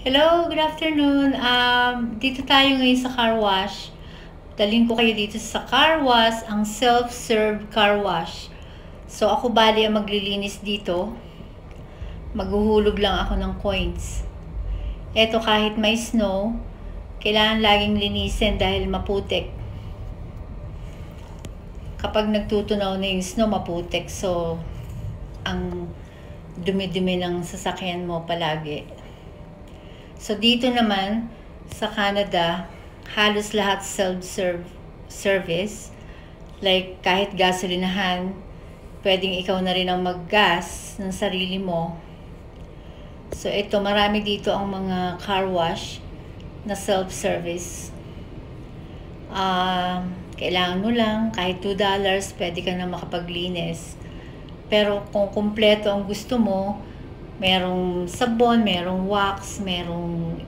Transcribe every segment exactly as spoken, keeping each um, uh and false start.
Hello, good afternoon. Um, dito tayo ngayon sa car wash. Dalhin ko kayo dito sa car wash, ang self-serve car wash. So ako bali ang maglilinis dito. Maghuhulog lang ako ng coins. Eto, kahit may snow, kailangan laging linisin dahil maputik. Kapag nagtutunaw na yung snow, maputik. So, ang dumi-dumi ng sasakyan mo palagi. So, dito naman, sa Canada, halos lahat self-serve service. Like, kahit gasolinahan, pwedeng ikaw na rin ang mag-gas ng sarili mo. So, ito, marami dito ang mga car wash na self-service. Uh, kailangan mo lang, kahit two dollars, pwede ka na makapaglinis. Pero kung kumpleto ang gusto mo, merong sabon, merong wax, merong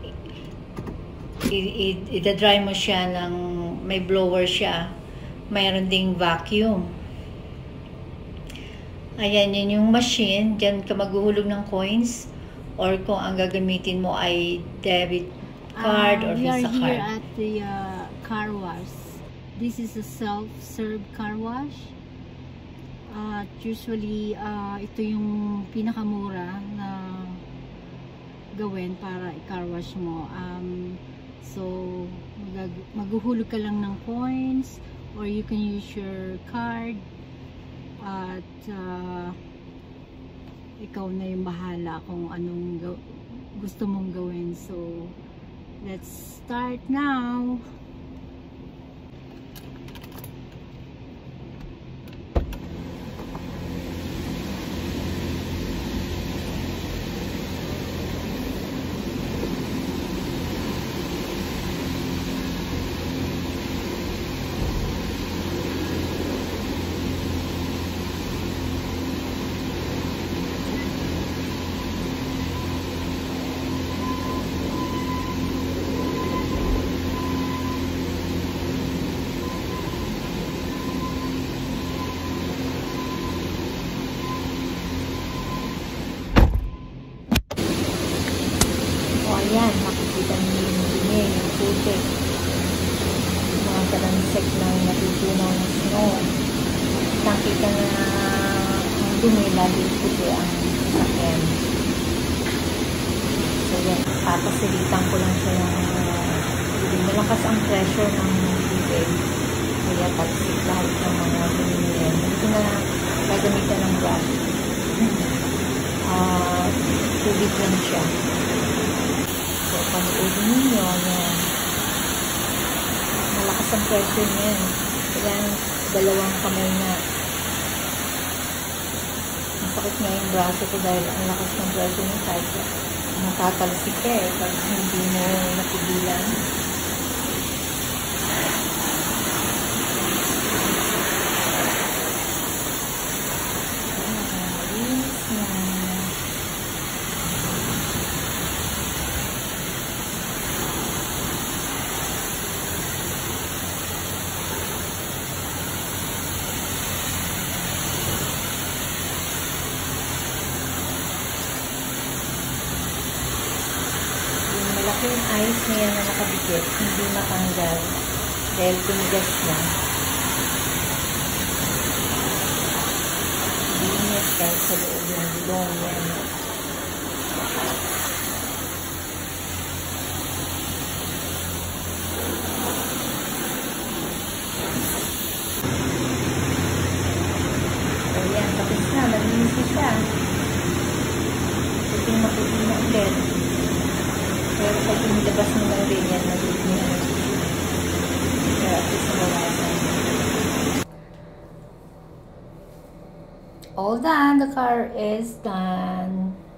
i-dry mo siya ng may blower siya. Mayroon ding vacuum. Ayan, yun yung machine. Diyan ka maghuhulog ng coins, or kung ang gagamitin mo ay debit card uh, or Visa card. We are here at the uh, car wash. This is a self-serve car wash. Uh, usually, uh, ito yung pinakamura na gawin para i-car wash mo. Um, so, mag maghuhulog ka lang ng coins, or you can use your card at uh, ikaw na yung bahala kung anong gusto mong gawin. So, let's start now. Ayan, makikita niyo yung dumi, yung putik. Mga talansik ng natutunaw ng snow. Nakita na ang dumi, lagi puti ang sasakyan. So yan, papasilitan ko lang siya ng uh, malakas ang pressure ng tubig. Kaya talsik lahat ng mga dumi yan. Dito na gagamitan ng brush. Uh, tubig lang siya. So, panoodin ninyo, yan. Malakas ang pressure niya. Kailangan dalawang kamay na. Masakit nga yung braso ko dahil ang lakas ng pressure niya. Kahit natatalsik ka eh, pag hindi mo napigilan. Yung ice na yan na nakadikit, hindi matanggal dahil tumigas na. Linis kahit sa loob ng gulong yan. So yan, tapos na, nalinis na siya. Puting maputing na ulit. Pero pag lumilabas mo lang rin yan, nag-ulit mo na siya. Kaya at least nabawasan. All done. The car is done.